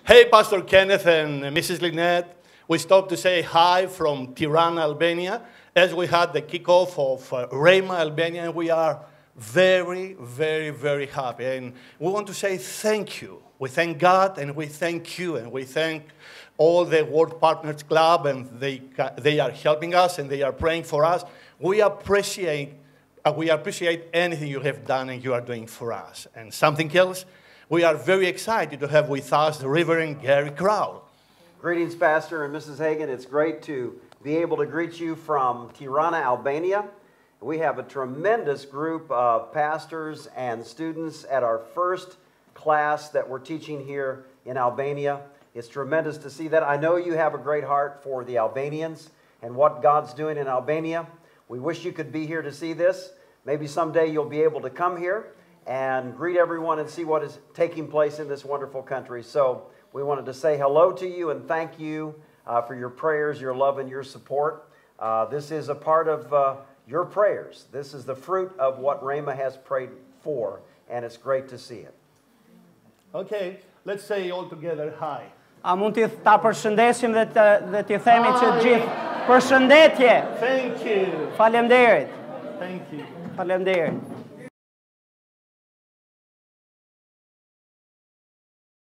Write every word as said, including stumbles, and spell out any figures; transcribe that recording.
Hey, Pastor Kenneth and Missus Lynette. We stopped to say hi from Tirana, Albania, as we had the kickoff of uh, Rhema, Albania, and we are very, very, very happy. And we want to say thank you. We thank God, and we thank you, and we thank all the World Partners Club, and they, they are helping us, and they are praying for us. We appreciate, uh, we appreciate anything you have done and you are doing for us. And something else, we are very excited to have with us the Reverend Gary Crowell. Greetings, Pastor and Missus Hagan. It's great to be able to greet you from Tirana, Albania. We have a tremendous group of pastors and students at our first class that we're teaching here in Albania. It's tremendous to see that. I know you have a great heart for the Albanians and what God's doing in Albania. We wish you could be here to see this. Maybe someday you'll be able to come here and greet everyone and see what is taking place in this wonderful country. So we wanted to say hello to you and thank you uh, for your prayers, your love, and your support. Uh, this is a part of uh, your prayers. This is the fruit of what Rhema has prayed for, and it's great to see it. Okay, let's say all together hi. A mund t'i ta përshëndesim dhe të dhe t'i themi që gjithë përshëndetje. Thank you. Faleminderit. Thank you. Faleminderit.